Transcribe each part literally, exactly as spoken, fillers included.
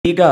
ಈಗ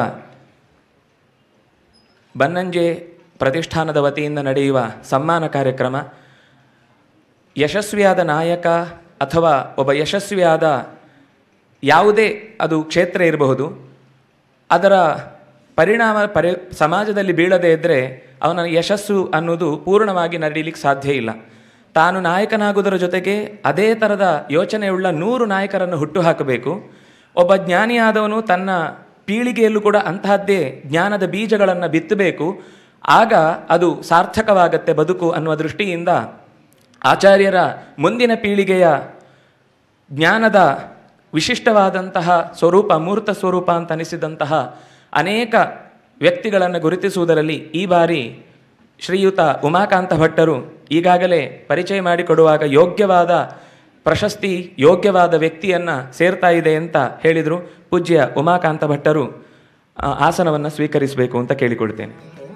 ಬನ್ನಂಜೆ ಪ್ರತಿಷ್ಠಾನದ ವತಿಯಿಂದ ನಡೆಯುವ ಸನ್ಮಾನ ಕಾರ್ಯಕ್ರಮ ಯಶಸ್ವಿಯಾದ ನಾಯಕ ಅಥವಾ ಒಬ್ಬ ಯಶಸ್ವಿಯಾದ ಯಾವುದೇ ಅದು ಕ್ಷೇತ್ರ ಇರಬಹುದು, ಅದರ ಪರಿಣಾಮ ಪರಿ ಸಮಾಜದಲ್ಲಿ ಬೀಳದೇ ಇದ್ದರೆ ಅವನ ಯಶಸ್ಸು ಅನ್ನೋದು ಪೂರ್ಣವಾಗಿ ನಡೀಲಿಕ್ಕೆ ಸಾಧ್ಯ ಇಲ್ಲ. ತಾನು ನಾಯಕನಾಗುವುದರ ಜೊತೆಗೆ ಅದೇ ಥರದ ಯೋಚನೆಯುಳ್ಳ ನೂರು ನಾಯಕರನ್ನು ಹುಟ್ಟುಹಾಕಬೇಕು. ಒಬ್ಬ ಜ್ಞಾನಿಯಾದವನು ತನ್ನ ಪೀಳಿಗೆಯಲ್ಲೂ ಕೂಡ ಅಂತಹದ್ದೇ ಜ್ಞಾನದ ಬೀಜಗಳನ್ನು ಬಿತ್ತಬೇಕು. ಆಗ ಅದು ಸಾರ್ಥಕವಾಗತ್ತೆ ಬದುಕು ಅನ್ನುವ ದೃಷ್ಟಿಯಿಂದ ಆಚಾರ್ಯರ ಮುಂದಿನ ಪೀಳಿಗೆಯ ಜ್ಞಾನದ ವಿಶಿಷ್ಟವಾದಂತಹ ಸ್ವರೂಪ, ಮೂರ್ತ ಸ್ವರೂಪ ಅಂತ ಅನಿಸಿದಂತಹ ಅನೇಕ ವ್ಯಕ್ತಿಗಳನ್ನು ಗುರುತಿಸುವುದರಲ್ಲಿ ಈ ಬಾರಿ ಶ್ರೀಯುತ ಉಮಾಕಾಂತ ಭಟ್ಟರು ಈಗಾಗಲೇ ಪರಿಚಯ ಮಾಡಿಕೊಡುವಾಗ ಯೋಗ್ಯವಾದ ಪ್ರಶಸ್ತಿ, ಯೋಗ್ಯವಾದ ವ್ಯಕ್ತಿಯನ್ನು ಸೇರ್ತಾ ಇದೆ ಅಂತ ಹೇಳಿದರು. ಪೂಜ್ಯ ಉಮಾಕಾಂತ ಭಟ್ಟರು ಆಸನವನ್ನು ಸ್ವೀಕರಿಸಬೇಕು ಅಂತ ಕೇಳಿಕೊಳ್ತೇನೆ.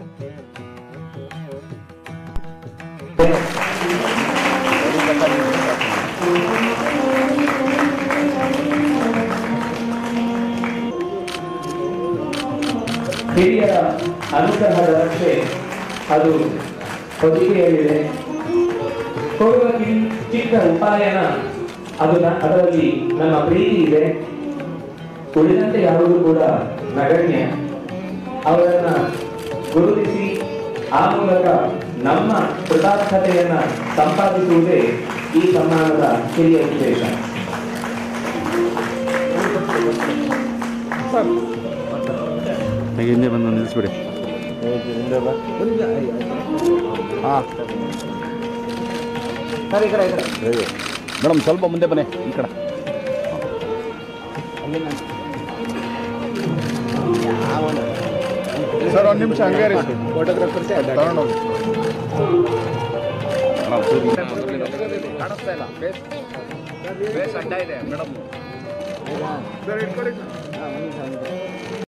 ಹಿರಿಯರ ಅನುಗ್ರಹದ ರಕ್ಷೆ ಅದು ಹೊದಿಕೆಯಲ್ಲಿದೆ. ಕೊಡುವ ಚಿಕ್ಕ ಉಪಾಯನ ಅದು ಅದರಲ್ಲಿ ನಮ್ಮ ಪ್ರೀತಿ ಇದೆ. ಉಳಿದಂತೆ ಯಾವುದೂ ಕೂಡ ನಗಣ್ಯ. ಅವರನ್ನ ಗುರುತಿಸಿ ಆ ಮೂಲಕ ನಮ್ಮ ಕೃತಾರ್ಥತೆಯನ್ನ ಸಂಪಾದಿಸುವುದೇ ಈ ಸನ್ಮಾನದ ಹಿರಿಯ ಉದ್ದೇಶ. ಹಿಂದೆ ಬಂದು ನಿಲ್ಲಿಸ್ಬಿಡಿ. ಮೇಡಮ್ ಸ್ವಲ್ಪ ಮುಂದೆ ಬನ್ನಿ, ಈ ಕಡೆ. ಸರ್ ಒಂದು ನಿಮಿಷ ಹಂಗೆ ರೀ, ಫೋಟೋಗ್ರಾಫರ್ಸ್ ತಗೊಂಡೋಗಿ ಕಾಣಿಸ್ತಾ ಇಲ್ಲ. ಬೇಸ್ ಅಡ್ಡ ಇದೆ ಮೇಡಮ್.